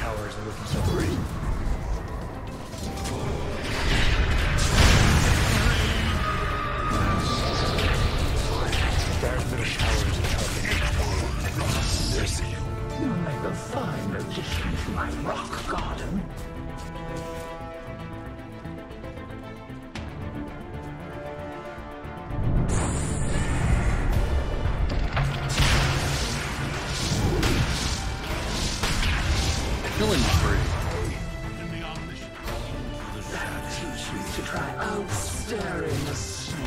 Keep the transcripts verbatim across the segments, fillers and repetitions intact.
tower isn't looking so great. Dire's middle tower is in trouble. Mercy. You make a fine addition to my rock garden. Killing spree. That teach you to try outstaring a snake.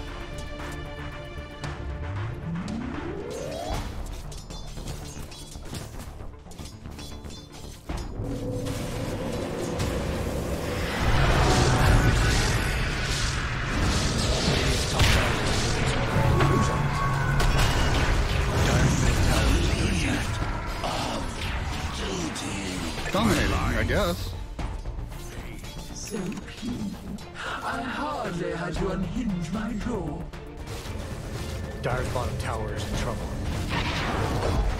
Dominating, I guess. So puny. I hardly had to unhinge my jaw. Dire's bottom tower is in trouble.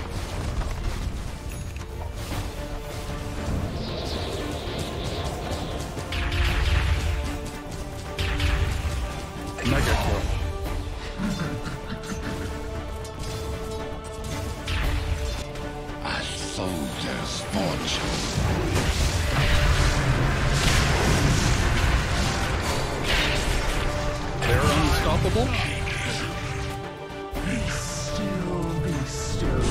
Mega kill. A soldier's fortune. They're unstoppable? Be still, be still.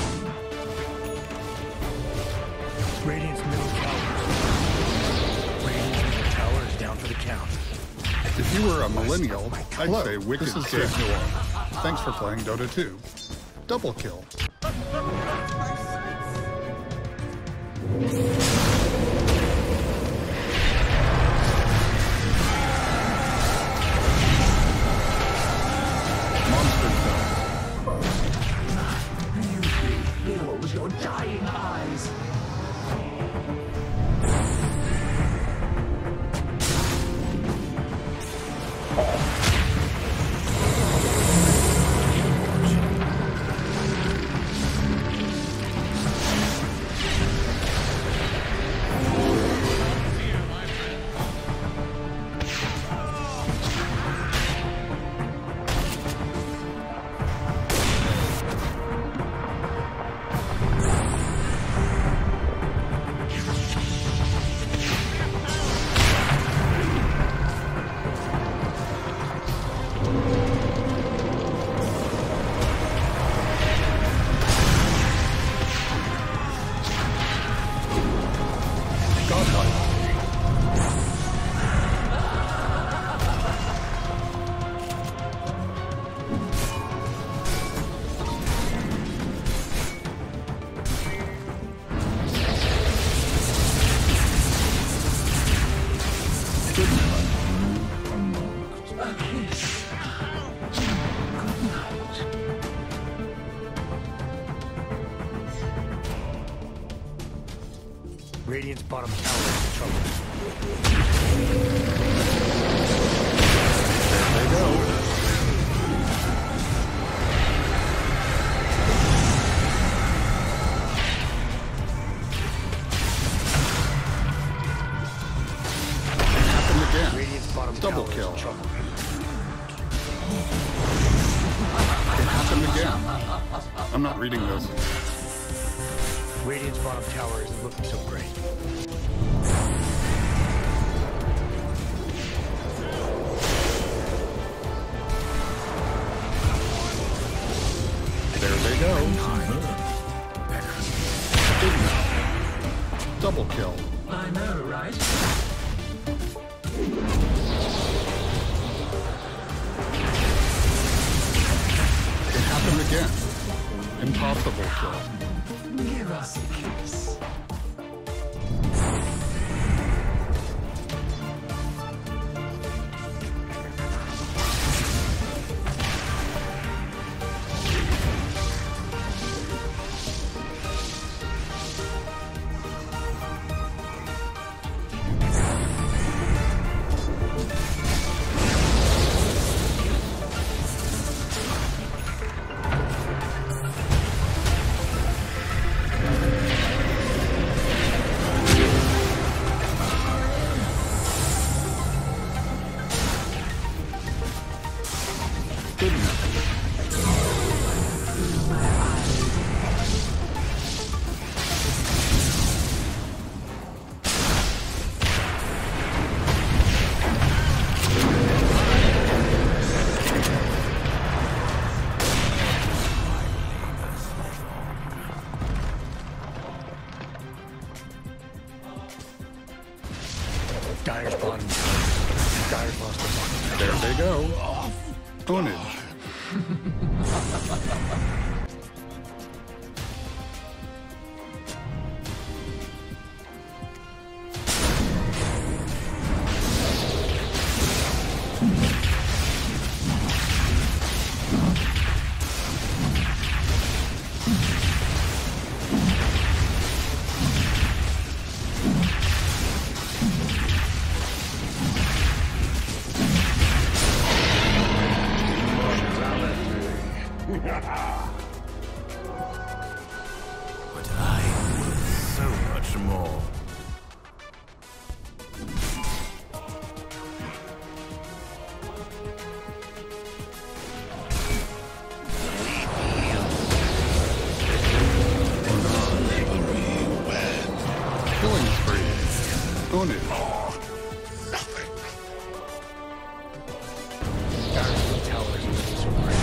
Radiant's middle tower. Radiant's middle tower is down for the count. If you were a millennial, I'd Hello, say Wicked this is Kid. Dave Newell. Thanks for playing Dota two. Double kill. Monster kill. Beauty fills your dying eyes. A kiss. Good night. Radiant's bottom tower is in trouble. There they go. Happened again. Radiant's bottom Double tower kill. is in trouble. It happened again. I'm not reading this. Radiant's bottom tower isn't looking so great. There they go. Igna. Double kill. I know, right? It happened again. Impossible kill. Give us a kiss. But I will so much more. Killing spree. Own it. Dark Towers is so great.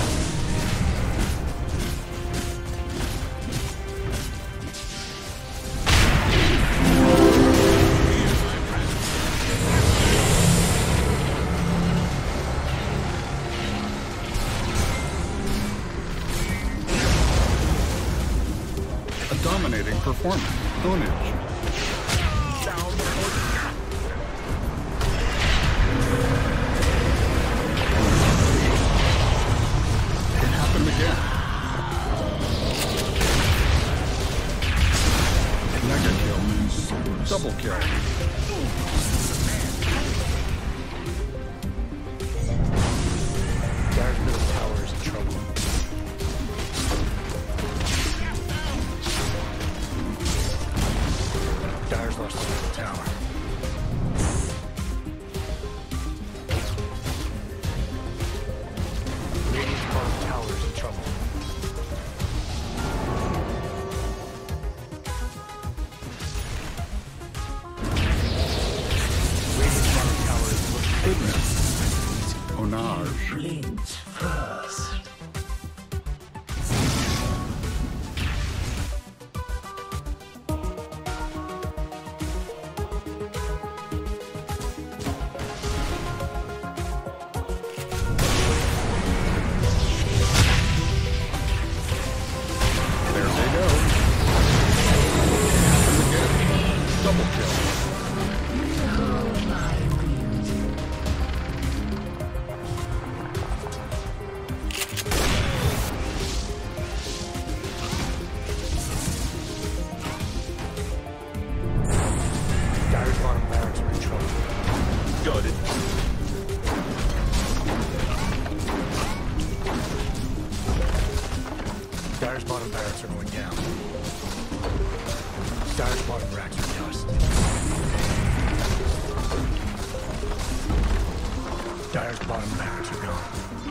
A dominating performance. Ownage. It happened again. Mega kill. Double kill. Dark Middle Tower is in trouble. Dyer's lost the middle tower. Radiant's bottom tower is in trouble. Radiant's bottom tower is looking Goodness. Onage. Blink first. There they go. Happened again. Double kill. Dyer's bottom barracks are in trouble. Got it. Dyer's bottom barracks are going down. Dyer's bottom racks are dust. Dyer's bottom barracks are gone.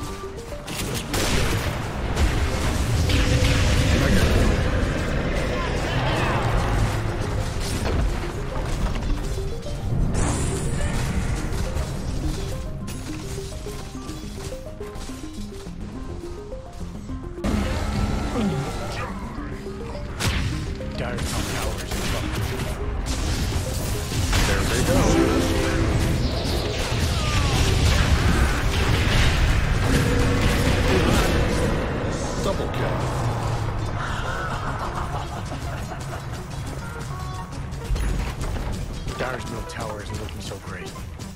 Dyer's top tower is in trouble. There they go. Double kill. Dyer's middle tower isn't looking so great.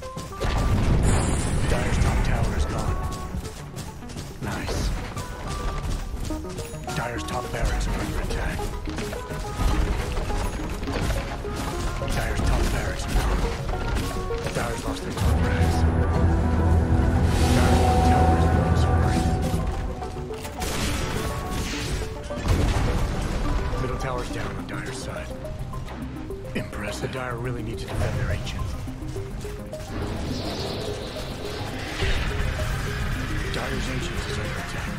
Dyer's top tower is gone. Nice. Dyer's top barracks are under attack. Dyer's top barracks are gone. Dyer's lost their top barracks. Dyer's top tower isn't looking so great. Middle tower's down on Dyer's side. Impressive. Dyer really need to defend their ancient. Dyer's ancient is under attack.